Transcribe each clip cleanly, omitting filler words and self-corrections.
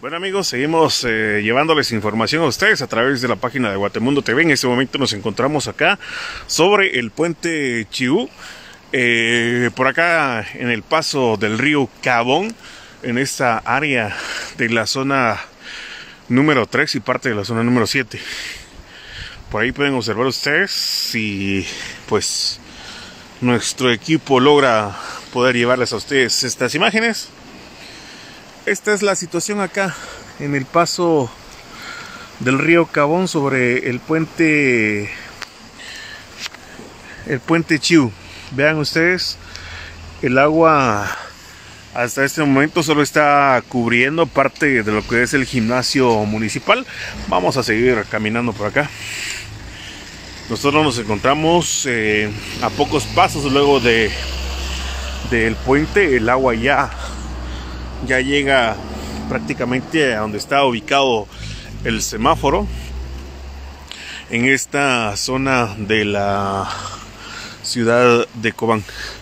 Bueno amigos, seguimos llevándoles información a ustedes a través de la página de Guatemundo TV. En este momento nos encontramos acá sobre el puente Chiú, por acá en el paso del río Cabón, en esta área de la zona número 3 y parte de la zona número 7. Por ahí pueden observar ustedes si pues nuestro equipo logra poder llevarles a ustedes estas imágenes. Esta es la situación acá en el paso del río Cabón sobre el puente Chiú. Vean ustedes, el agua hasta este momento solo está cubriendo parte de lo que es el gimnasio municipal. Vamos a seguir caminando por acá. Nosotros nos encontramos a pocos pasos luego del puente. El agua ya llega prácticamente a donde está ubicado el semáforo, en esta zona de la ciudad de Cobán.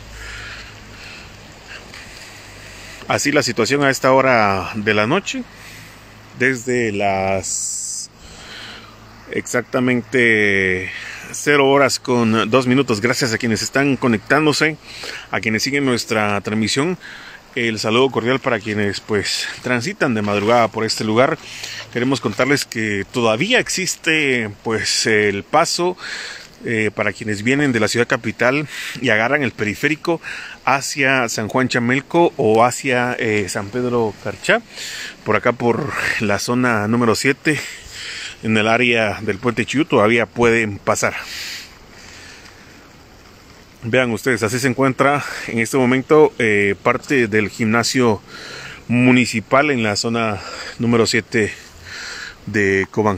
Así la situación a esta hora de la noche, desde las exactamente 0:02. Gracias a quienes están conectándose, a quienes siguen nuestra transmisión. El saludo cordial para quienes pues transitan de madrugada por este lugar. Queremos contarles que todavía existe pues el paso para quienes vienen de la ciudad capital y agarran el periférico hacia San Juan Chamelco o hacia San Pedro Carchá. Por acá por la zona número 7, en el área del puente Chiú, todavía pueden pasar. Vean ustedes, así se encuentra en este momento parte del gimnasio municipal en la zona número 7 de Cobán.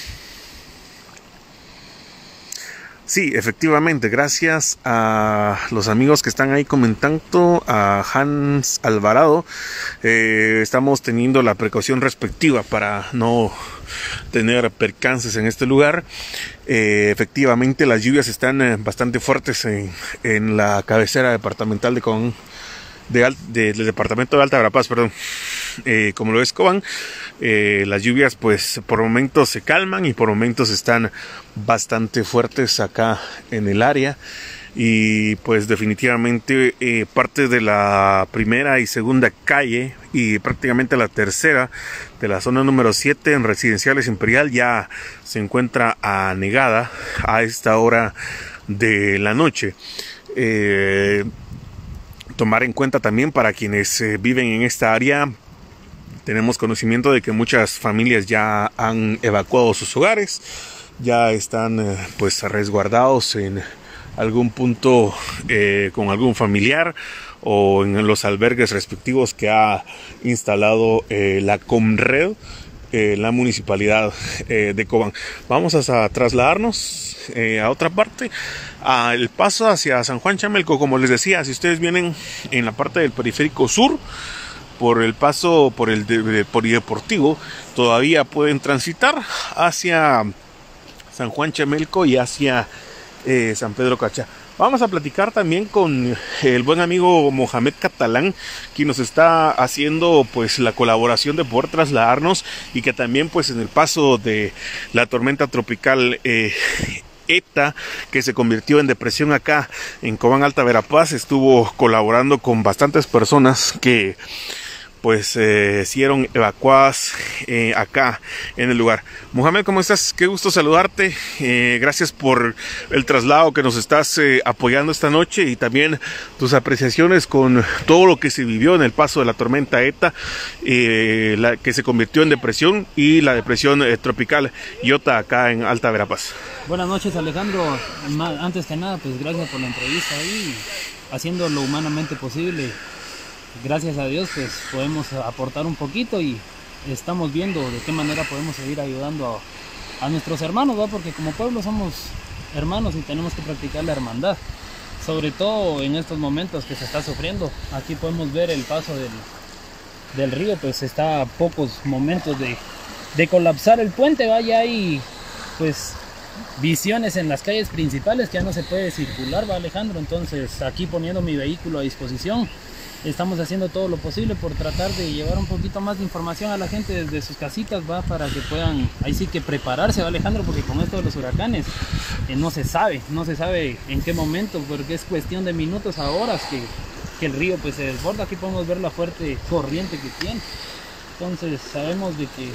Sí, efectivamente, gracias a los amigos que están ahí comentando, a Hans Alvarado, estamos teniendo la precaución respectiva para no tener percances en este lugar. Efectivamente, las lluvias están bastante fuertes en la cabecera departamental de Cobán, del departamento de Alta Verapaz, perdón, como lo es Cobán. Las lluvias pues por momentos se calman y por momentos están bastante fuertes acá en el área, y pues definitivamente parte de la primera y segunda calle y prácticamente la tercera de la zona número 7 en Residenciales Imperial ya se encuentra anegada a esta hora de la noche. Tomar en cuenta también para quienes viven en esta área. Tenemos conocimiento de que muchas familias ya han evacuado sus hogares, ya están pues resguardados en algún punto con algún familiar o en los albergues respectivos que ha instalado la Comred, la municipalidad de Cobán. Vamos a trasladarnos a otra parte, al paso hacia San Juan Chamelco. Como les decía, si ustedes vienen en la parte del periférico sur, por el paso por el polideportivo, todavía pueden transitar hacia San Juan Chamelco y hacia San Pedro Carchá. Vamos a platicar también con el buen amigo Mohamed Catalán, quien nos está haciendo pues la colaboración de poder trasladarnos, y que también pues en el paso de la tormenta tropical ETA, que se convirtió en depresión acá en Cobán, Alta Verapaz, estuvo colaborando con bastantes personas que pues hicieron evacuadas acá en el lugar. Mohamed, ¿cómo estás? Qué gusto saludarte. Gracias por el traslado que nos estás apoyando esta noche, y también tus apreciaciones con todo lo que se vivió en el paso de la tormenta ETA, la que se convirtió en depresión, y la depresión tropical Iota acá en Alta Verapaz. Buenas noches, Alejandro. Antes que nada, pues gracias por la entrevista ahí, haciendo lo humanamente posible. Gracias a Dios pues podemos aportar un poquito, y estamos viendo de qué manera podemos seguir ayudando a nuestros hermanos, ¿va? Porque como pueblo somos hermanos y tenemos que practicar la hermandad, sobre todo en estos momentos que se está sufriendo. Aquí podemos ver el paso del río, pues está a pocos momentos de colapsar el puente, ¿va? Ya hay pues visiones en las calles principales que ya no se puede circular, ¿va, Alejandro? Entonces aquí poniendo mi vehículo a disposición estamos haciendo todo lo posible por tratar de llevar un poquito más de información a la gente desde sus casitas, va, para que puedan, ahí sí que prepararse, va, Alejandro, porque con esto de los huracanes no se sabe en qué momento, porque es cuestión de minutos a horas que el río pues se desborda. Aquí podemos ver la fuerte corriente que tiene. Entonces sabemos de que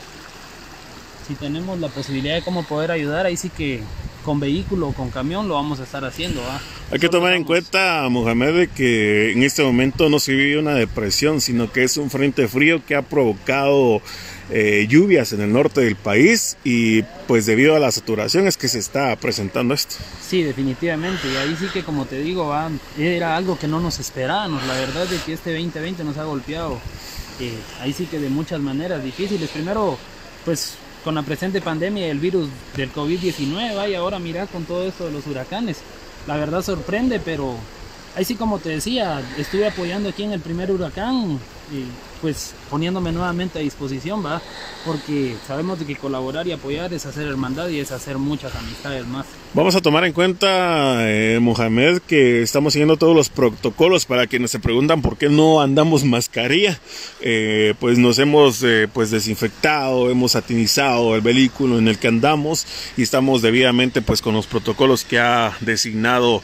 si tenemos la posibilidad de cómo poder ayudar, ahí sí que con vehículo o con camión lo vamos a estar haciendo, ¿va? Hay que tomar en cuenta, Mohamed, de que en este momento no se vive una depresión, sino que es un frente frío que ha provocado lluvias en el norte del país, y pues debido a la saturación es que se está presentando esto. Sí, definitivamente, y ahí sí que, como te digo, ¿va? Era algo que no nos esperábamos. La verdad es que este 2020 nos ha golpeado ahí sí que de muchas maneras difíciles. Primero, pues con la presente pandemia, el virus del COVID-19, y ahora mira con todo esto de los huracanes. La verdad sorprende, pero ahí sí, como te decía, estuve apoyando aquí en el primer huracán, y pues poniéndome nuevamente a disposición, va, porque sabemos de que colaborar y apoyar es hacer hermandad y es hacer muchas amistades más. Vamos a tomar en cuenta, Mohamed, que estamos siguiendo todos los protocolos. Para quienes se preguntan por qué no andamos mascarilla, pues nos hemos pues desinfectado, hemos satinizado el vehículo en el que andamos, y estamos debidamente pues con los protocolos que ha designado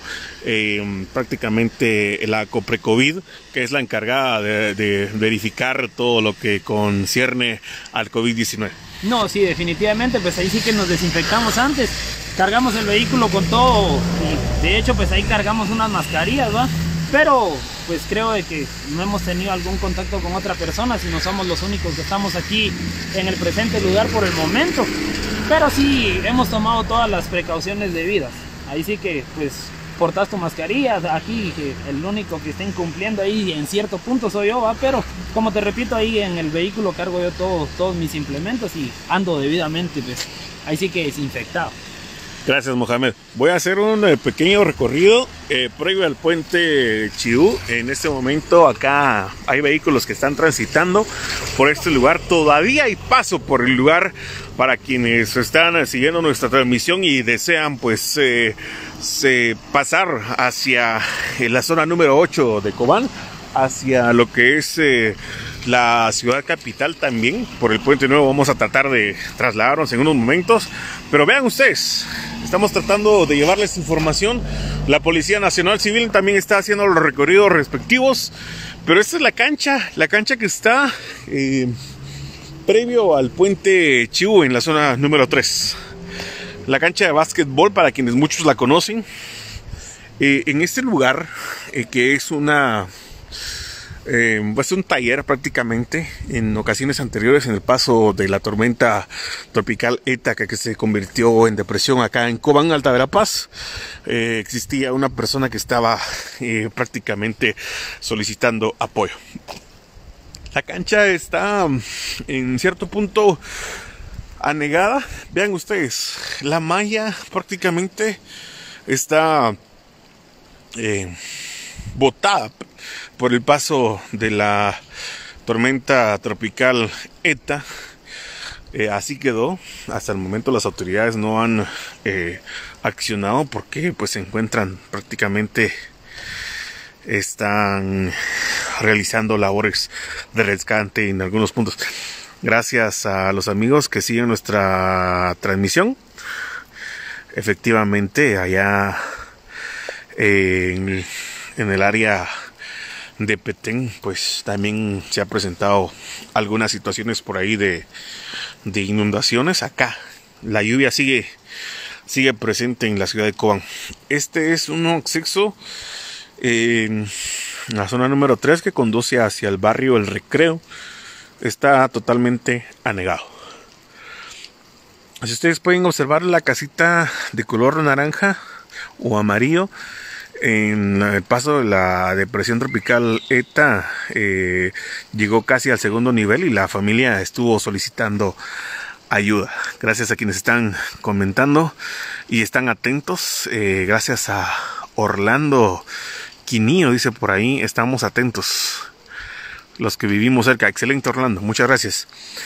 prácticamente la Coprecovid, que es la encargada de verificar todo lo que concierne al COVID-19. No, sí, definitivamente, pues ahí sí que nos desinfectamos antes, cargamos el vehículo con todo, y de hecho pues ahí cargamos unas mascarillas, ¿va? Pero pues creo de que no hemos tenido algún contacto con otra persona, sino somos los únicos que estamos aquí en el presente lugar por el momento. Pero sí hemos tomado todas las precauciones debidas. Ahí sí que pues portas tu mascarilla, aquí que el único que está incumpliendo ahí en cierto punto soy yo, ¿va? Pero como te repito, ahí en el vehículo cargo yo todos mis implementos y ando debidamente, pues ahí sí que desinfectado. Gracias, Mohamed. Voy a hacer un pequeño recorrido previo al puente Chiú. En este momento acá hay vehículos que están transitando por este lugar. Todavía hay paso por el lugar para quienes están siguiendo nuestra transmisión y desean pues pasar hacia la zona número 8 de Cobán, hacia lo que es la ciudad capital también. Por el Puente Nuevo vamos a tratar de trasladarnos en unos momentos, pero vean ustedes, estamos tratando de llevarles información. La Policía Nacional Civil también está haciendo los recorridos respectivos, pero esta es la cancha que está previo al Puente Chiú, en la zona número 3. La cancha de básquetbol, para quienes muchos la conocen. En este lugar, que es pues un taller prácticamente, en ocasiones anteriores, en el paso de la tormenta tropical ETA, que se convirtió en depresión acá en Cobán, Alta Verapaz, existía una persona que estaba prácticamente solicitando apoyo. La cancha está en cierto punto anegada. Vean ustedes, la malla prácticamente está botada por el paso de la tormenta tropical ETA. Así quedó. Hasta el momento las autoridades no han accionado, porque pues se encuentran prácticamente, están realizando labores de rescate en algunos puntos. Gracias a los amigos que siguen nuestra transmisión. Efectivamente, allá en el área de Petén, pues también se ha presentado algunas situaciones por ahí de inundaciones. Acá la lluvia sigue presente en la ciudad de Cobán. Este es un acceso en la zona número 3 que conduce hacia el barrio El Recreo. Está totalmente anegado. Si ustedes pueden observar, la casita de color naranja o amarillo, en el paso de la depresión tropical ETA, llegó casi al segundo nivel y la familia estuvo solicitando ayuda. Gracias a quienes están comentando y están atentos. Gracias a Orlando Quinillo, dice por ahí, estamos atentos los que vivimos cerca. Excelente, Orlando, muchas gracias.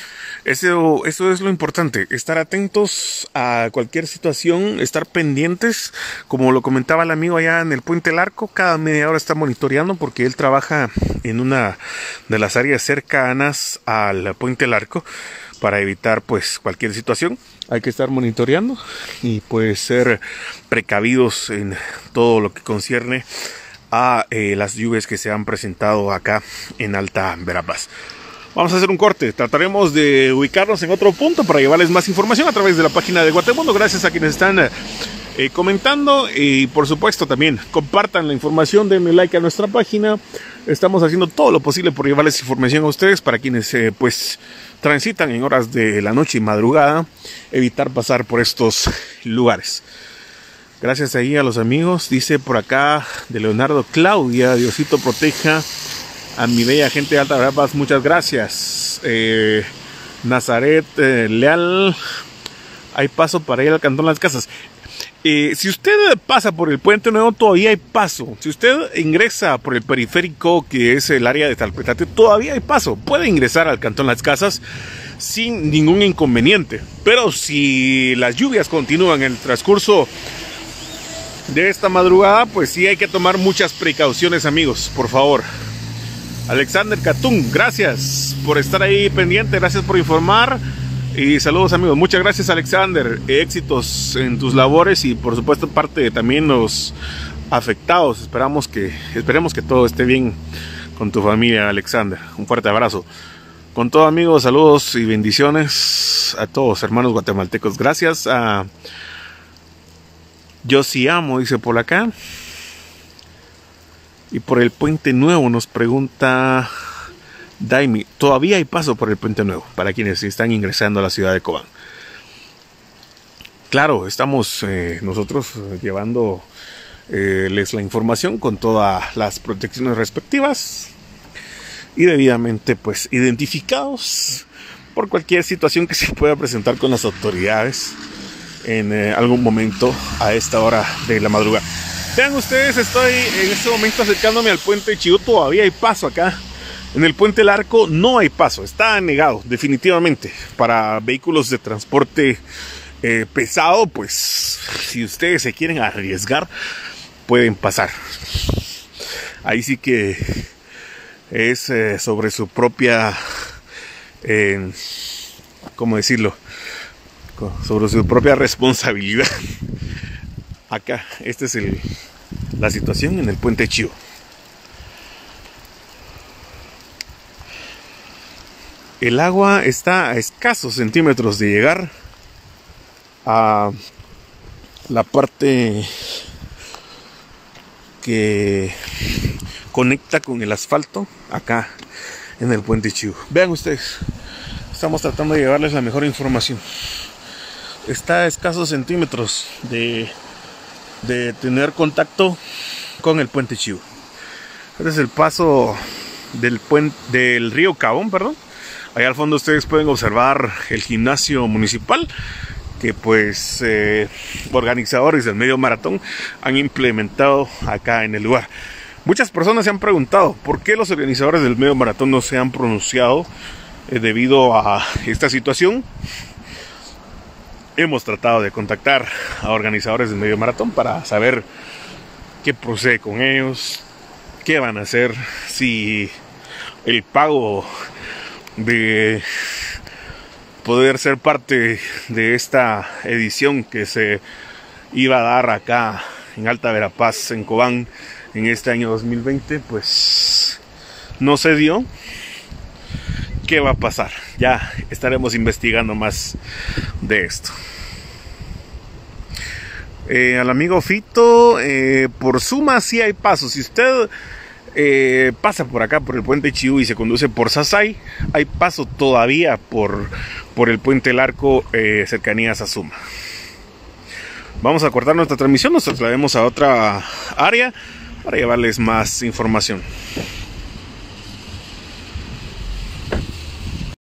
Eso es lo importante, estar atentos a cualquier situación, estar pendientes, como lo comentaba el amigo allá en el Puente El Arco, cada media hora está monitoreando porque él trabaja en una de las áreas cercanas al Puente El Arco para evitar pues cualquier situación. Hay que estar monitoreando y pues ser precavidos en todo lo que concierne a las lluvias que se han presentado acá en Alta Verapaz. Vamos a hacer un corte, trataremos de ubicarnos en otro punto para llevarles más información a través de la página de Guatemundo. Gracias a quienes están comentando y por supuesto también compartan la información, denle like a nuestra página. Estamos haciendo todo lo posible por llevarles información a ustedes para quienes pues transitan en horas de la noche y madrugada, evitar pasar por estos lugares. Gracias ahí a los amigos, dice por acá de Leonardo Claudia, Diosito proteja a mi bella gente de Alta Verapaz, muchas gracias. Nazaret Leal, hay paso para ir al Cantón Las Casas. Si usted pasa por el Puente Nuevo, todavía hay paso. Si usted ingresa por el periférico, que es el área de Talpetate, todavía hay paso. Puede ingresar al Cantón Las Casas sin ningún inconveniente. Pero si las lluvias continúan en el transcurso de esta madrugada, pues sí hay que tomar muchas precauciones, amigos, por favor. Alexander Catún, gracias por estar ahí pendiente, gracias por informar y saludos, amigos. Muchas gracias, Alexander, éxitos en tus labores y por supuesto parte de también los afectados. Esperemos que todo esté bien con tu familia, Alexander. Un fuerte abrazo. Con todo, amigos, saludos y bendiciones a todos, hermanos guatemaltecos. Gracias a Yo sí amo, dice por acá. Y por el Puente Nuevo nos pregunta Daimi, todavía hay paso por el Puente Nuevo para quienes están ingresando a la ciudad de Cobán. Claro, estamos nosotros llevándoles la información con todas las protecciones respectivas y debidamente pues identificados por cualquier situación que se pueda presentar con las autoridades en algún momento a esta hora de la madrugada. Vean ustedes, estoy en este momento acercándome al Puente Chiu. Todavía hay paso acá. En el Puente El Arco no hay paso, está negado definitivamente para vehículos de transporte pesado. Pues si ustedes se quieren arriesgar, pueden pasar. Ahí sí que es sobre su propia, ¿cómo decirlo? Sobre su propia responsabilidad. Acá, esta es la situación en el Puente Chiu. El agua está a escasos centímetros de llegar a la parte que conecta con el asfalto acá en el Puente Chiu. Vean ustedes, estamos tratando de llevarles la mejor información. Está a escasos centímetros de tener contacto con el Puente Chiu. Este es el paso del río Cabón, perdón. Allá al fondo ustedes pueden observar el gimnasio municipal que pues organizadores del medio maratón han implementado acá en el lugar. Muchas personas se han preguntado por qué los organizadores del medio maratón no se han pronunciado debido a esta situación. Hemos tratado de contactar a organizadores del medio maratón para saber qué procede con ellos, qué van a hacer, si el pago de poder ser parte de esta edición que se iba a dar acá en Alta Verapaz, en Cobán, en este año 2020, pues no se dio. ¿Qué va a pasar? Ya estaremos investigando más de esto. Al amigo Fito, por Suma sí hay pasos. Si usted pasa por acá por el Puente Chiu y se conduce por Sasay, hay paso todavía por el Puente El Arco, cercanías a Suma. Vamos a cortar nuestra transmisión, nos traslademos a otra área para llevarles más información.